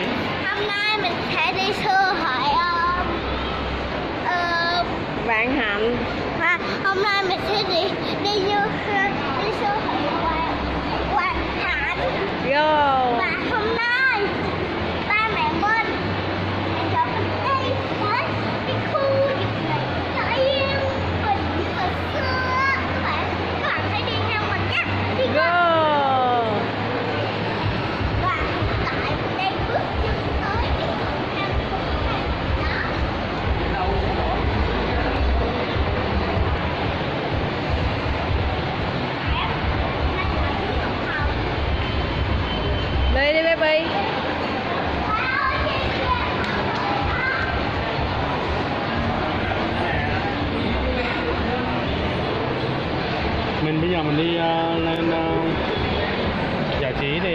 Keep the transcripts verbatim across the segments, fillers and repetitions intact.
Hôm nay mình sẽ đi siêu thị uh, Vạn Hạnh. và hôm nay mình sẽ đi đi du đi siêu thị Vạn Vạn Hạnh. Vô. Và hôm nay ba mẹ mình cho mình đi tới cái khu này tại mình hồi xưa. Các bạn các bạn hãy đi theo mình nhé. Đi Go. và tại mình đây bước chân tới cái cửa hàng Đi đi baby. Mình bây giờ mình đi uh, lên uh, giải trí đi.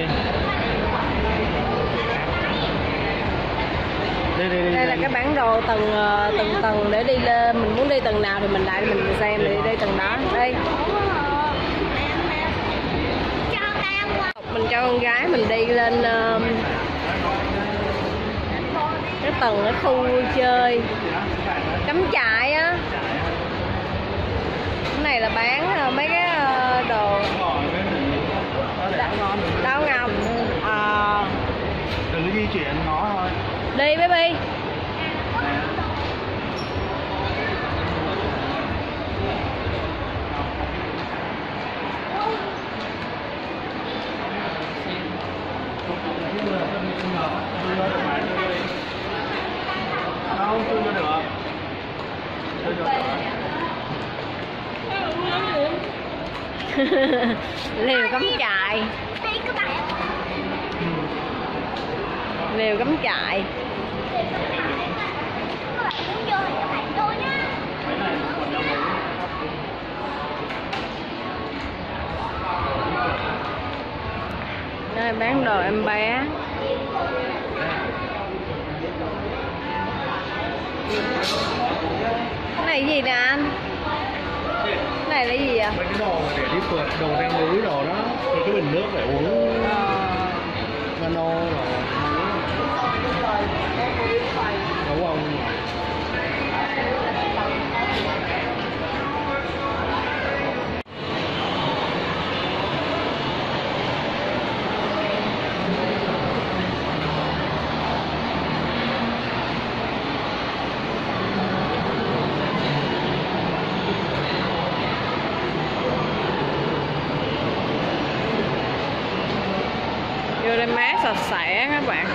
Đây, đây, đây, Đây là cái bản đồ từng từng tầng để đi lên. Mình muốn đi tầng nào thì mình lại mình xem để đi tầng đó. Đây. Mình cho con gái mình đi lên uh, cái tầng cái khu vui chơi cắm trại á. Cái này là bán uh, mấy cái uh, đồ đào ngọc. À, đừng có di chuyển nó thôi. đi baby. Không, chưa được. Chưa được. Liều cắm trại. Đi các bạn. Liều cắm trại. Các bạn muốn vô thì các bạn vô nhá. Đây bán đồ em bé. Cái này gì nè anh? Cái này là gì vậy? Mấy cái đồ mà để đi phượt, đồ leo núi đồ đó, thì cái bình nước để uống, nano rồi, đúng không? Vô đây mát sạch sẽ các bạn.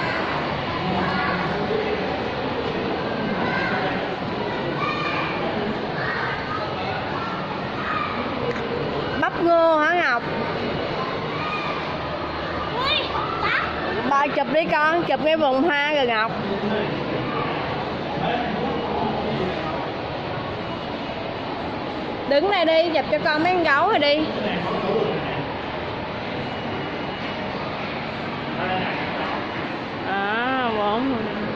Bắp ngô hả Ngọc? Ba chụp đi con, chụp cái vườn hoa rồi Ngọc. Đứng đây đi, chụp cho con mấy con gấu rồi đi. À, bốn.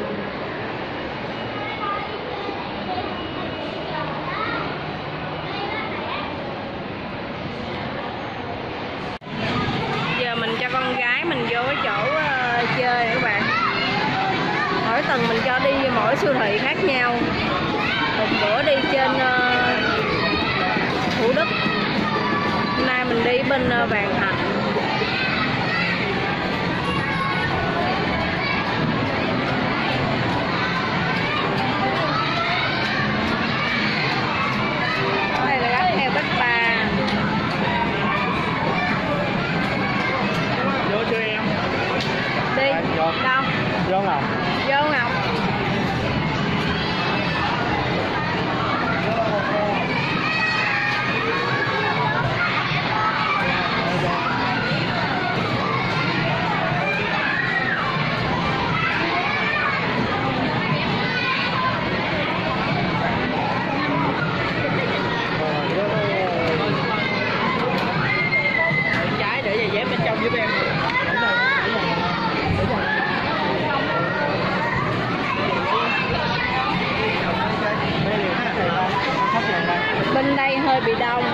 Giờ mình cho con gái mình vô cái chỗ uh, chơi các bạn. Mỗi tầng mình cho đi mỗi siêu thị khác nhau. Một bữa đi trên uh, Thủ Đức. Hôm nay mình đi bên uh, Vạn Hạnh. Đây là gác heo Bách Ba. Vô cho em. Đi. Vô. Đâu? Vô Ngọc. Vô Ngọc. Trái để giày dép bên trong giúp em. Bên đây hơi bị đông.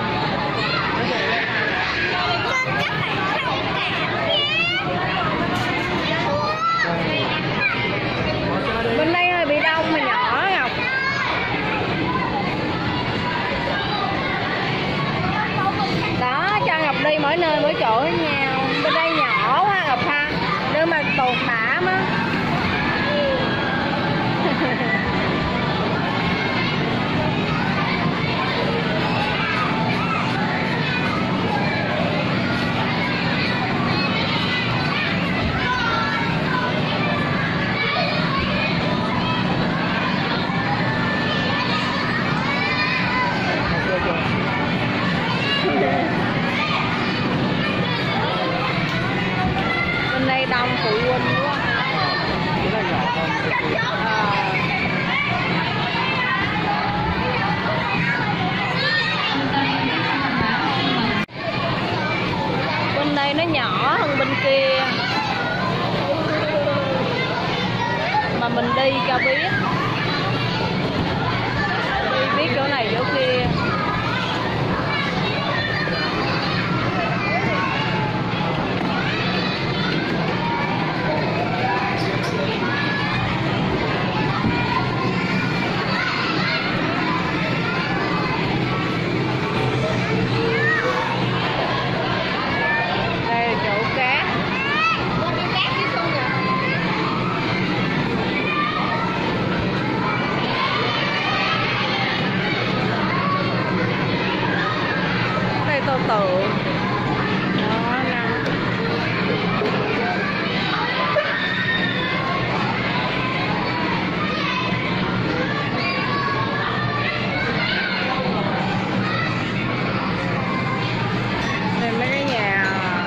Các bạn thông cảm nhé. Bên đây nó nhỏ hơn bên kia, mà mình đi cho biết, đi biết chỗ này chỗ kia. Tô tượng đó nè. Đây mấy cái nhà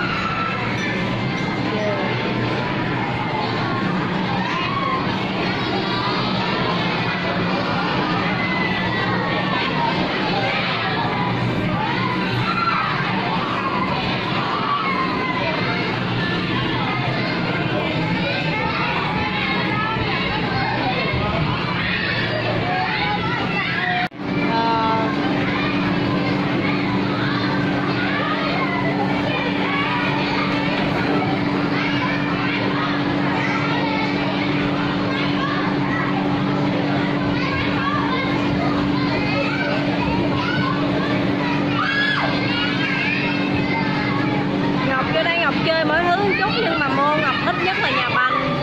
chơi mỗi thứ một chút, nhưng mà môn Ngọc thích nhất là nhà banh.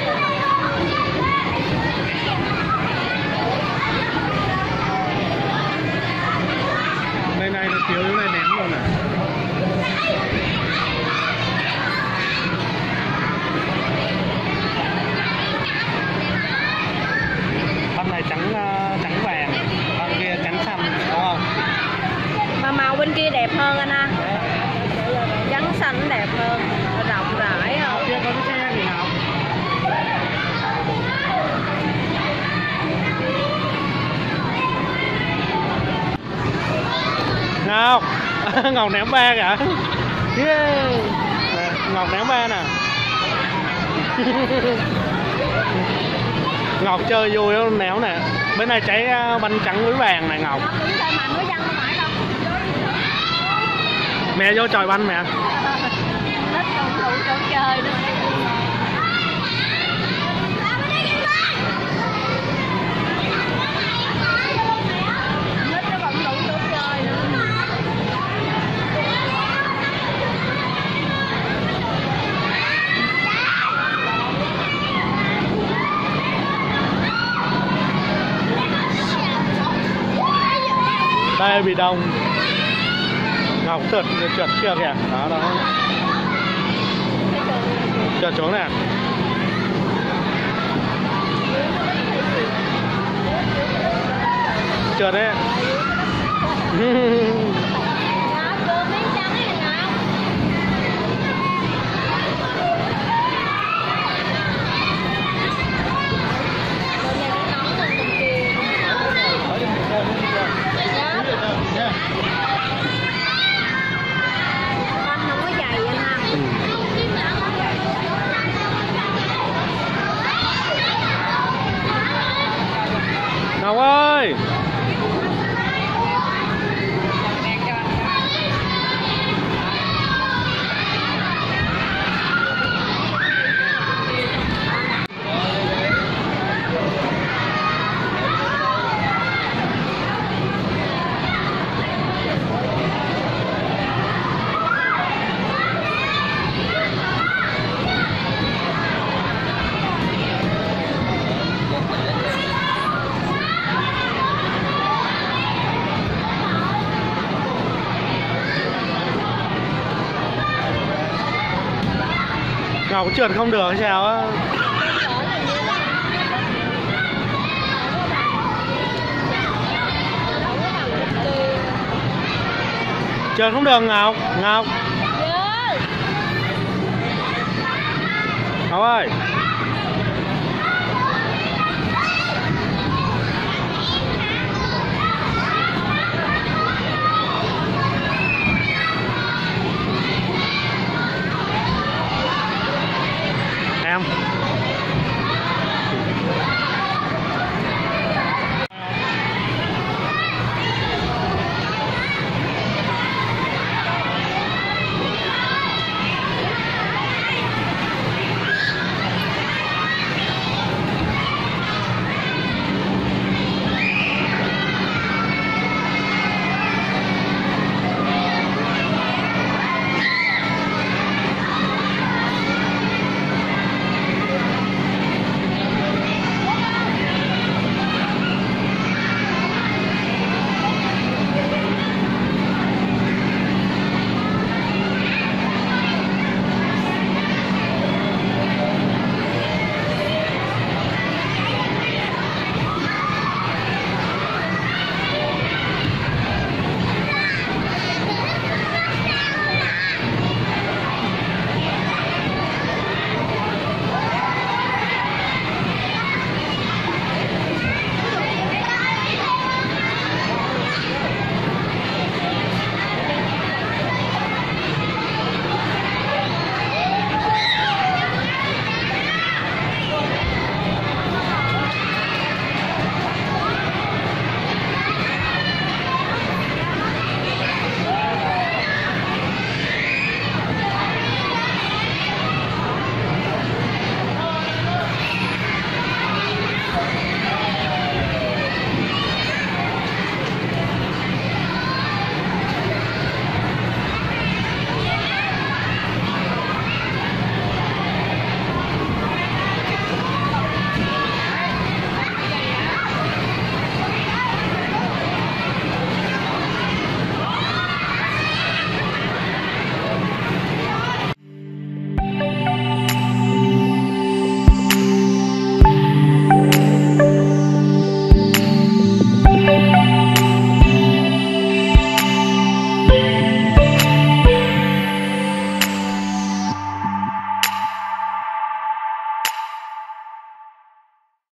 Đây này nó chiếu chỗ này ném luôn à. Banh này trắng trắng vàng, banh kia trắng xanh đúng không? Mà màu bên kia đẹp hơn anh ha. Trắng xanh đẹp hơn, rộng rãi hơn. Kia có cái xe gì nào? Ngọc Ngọc ném ba kìa. Yeah. Nè, Ngọc ném ba nè. Ngọc chơi vui lắm, néo nè. Bên này cháy banh trắng với vàng này Ngọc. Mẹ vô chọi banh mẹ. Thích không đủ chỗ chơi nữa. Thích nó còn đủ chỗ chơi nữa. Đây bị đông. Ngọc trượt trượt kia kìa, đó đó. Trượt xuống nè. Trượt đấy. Ngọc ơi. Ngọc trượt không được hay sao á? Trượt không được Ngọc. Ngọc Ngọc ơi.